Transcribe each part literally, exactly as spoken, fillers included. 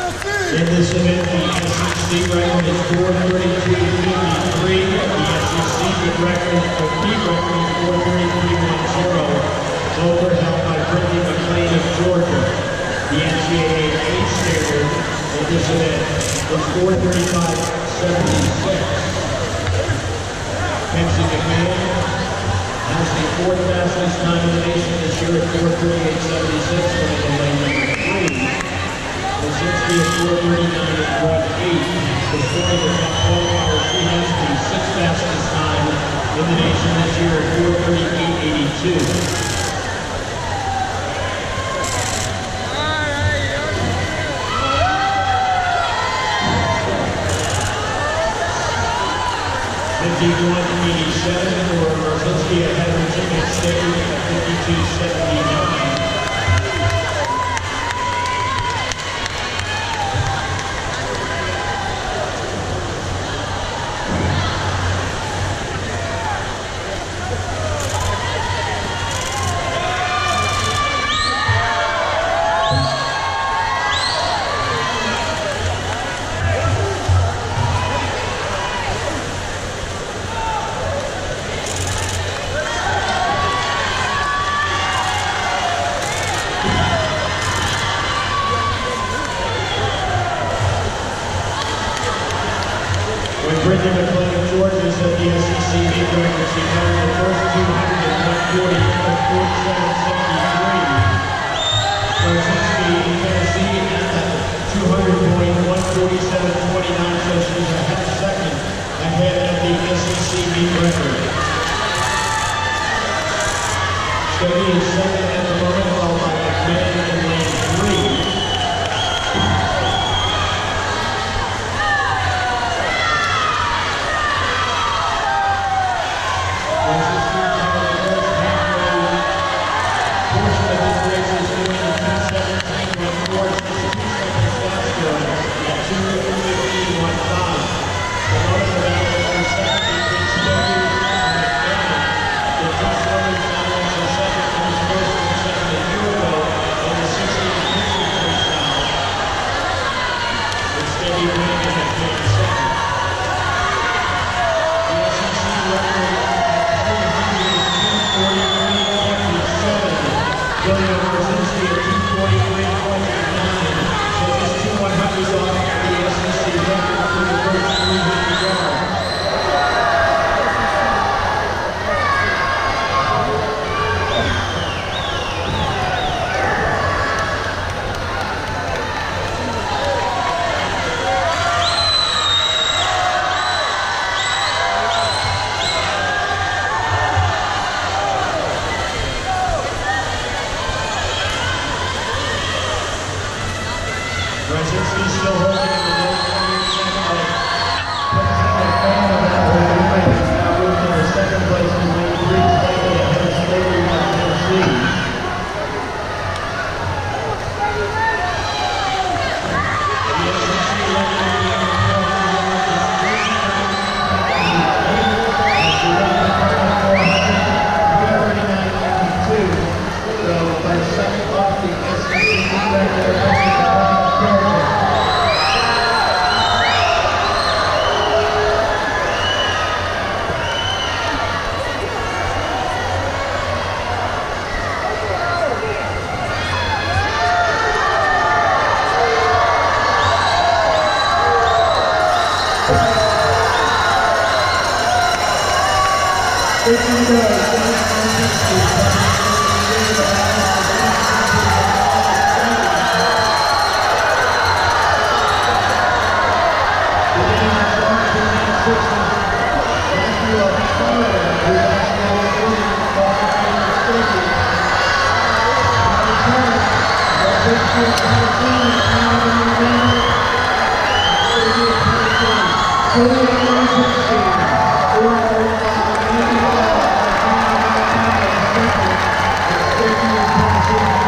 In this event, the S E C record is four thirty-two fifty-three. The S E C record, the heat record is four thirty-three ten. Silver held by Brittany McLean of Georgia. The N C double A A standard in this event is four thirty-five seventy-six. Kenzie McMahon has the fourth fastest time in the nation this year at four thirty-eight seventy-six, winning the lane number three. Mrozinski is four thirty-nine one eight. Destroying the top twelve hours, she has the sixth fastest time in the nation this year at four thirty-eight eighty-two. fifty-one eighty-seven for Mrozinski ahead of Virginia State at fifty-two seventy-nine. Brittany McLean of Georgia set the S E C meet record. She carried the first two hundred at one forty, forty-seven seventy-three. Mrozinski in Tennessee at two hundred point one forty-seven twenty-nine, so she's a half second ahead of the S E C meet record. Stevie is second at the moment, followed by McMahon in lane three. Mrozinski at two forty-three twenty-nine, so just two one hundreds off the S E C record for the first three hundred yards. Mrozinski still holding in the low twenty-eight second now moving to second place in lane three, slightly ahead of Slavery in Tennessee. The S E C record in the N F L is three thirty-nine ninety-two, so by a second off the S E C record.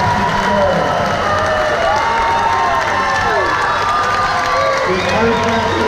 Thank you.